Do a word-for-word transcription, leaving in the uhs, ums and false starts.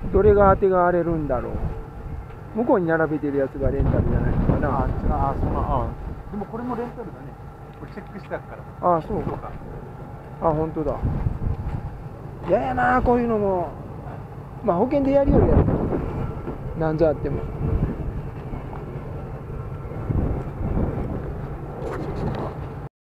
どれが当てがわれるんだろう。向こうに並べてるやつがレンタルじゃないのかな。 あ、違う、あ、その、あ、でもこれもレンタルだね。これチェックしてあるから。 あ、そうか。あ、本当だ。嫌やな、こういうのも。まあ保険でやるよりやる。なんぞあっても。